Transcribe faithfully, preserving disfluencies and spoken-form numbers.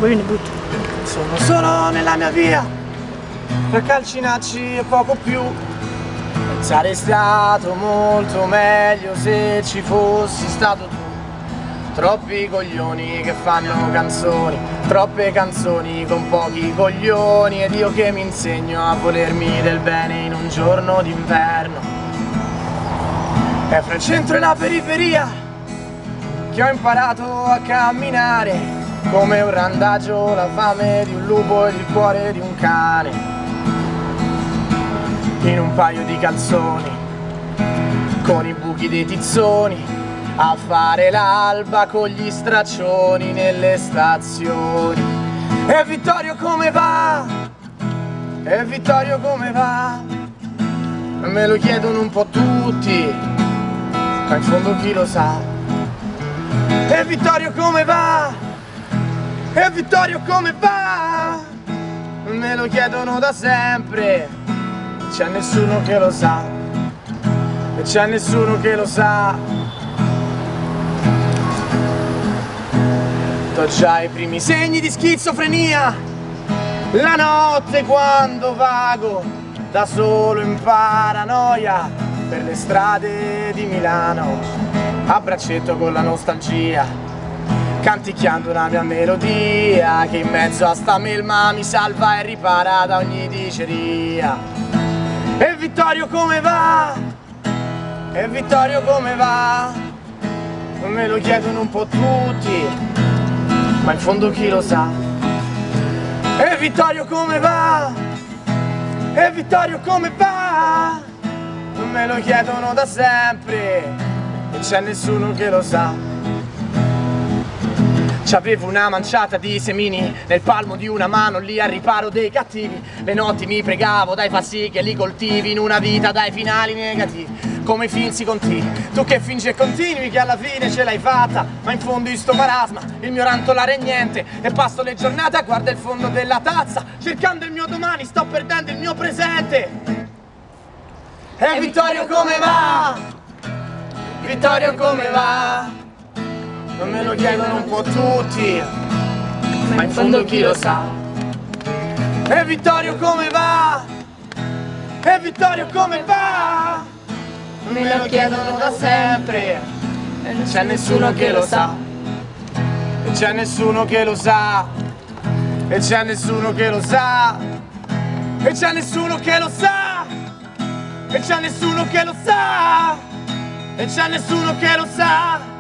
poi ne butto. Sono solo nella mia via, tra calcinacci e poco più. Sarei stato molto meglio se ci fossi stato tu. Troppi coglioni che fanno canzoni, troppe canzoni con pochi coglioni, ed io che mi insegno a volermi del bene in un giorno d'inverno. È fra il centro e la periferia che ho imparato a camminare, come un randagio la fame di un lupo e il cuore di un cane, in un paio di calzoni, con i buchi dei tizzoni, a fare l'alba con gli straccioni nelle stazioni. E Vittorio come va? E Vittorio come va? Me lo chiedono un po' tutti, ma in fondo chi lo sa? E Vittorio come va? E Vittorio come va? Me lo chiedono da sempre, c'è nessuno che lo sa, e c'è nessuno che lo sa. Ho già i primi segni di schizofrenia, la notte quando vago da solo in paranoia per le strade di Milano, a braccetto con la nostalgia, canticchiando una mia melodia che in mezzo a sta melma mi salva e ripara da ogni diceria. E Vittorio come va? E Vittorio come va? Me lo chiedono un po' tutti, ma in fondo chi lo sa? E Vittorio come va? E Vittorio come va? Me lo chiedono da sempre e c'è nessuno che lo sa. C'avevo una manciata di semini nel palmo di una mano, lì al riparo dei cattivi. Le notti mi pregavo dai passi che li coltivi in una vita dai finali negativi. Come finzi continui, tu che fingi e continui che alla fine ce l'hai fatta, ma in fondo in sto marasma il mio rantolare è niente, e passo le giornate a guardare il fondo della tazza, cercando il mio domani, sto perdendo il mio presente. E Vittorio come va? Vittorio come va? Non me lo chiedono un po' tutti, ma in fondo chi lo sa? E Vittorio come va? E Vittorio come va? Me lo chiedono da sempre e c'è nessuno che lo sa, e c'è nessuno che lo sa, e c'è nessuno che lo sa, e c'è nessuno che lo sa, e c'è nessuno che lo sa, e c'è nessuno che lo sa.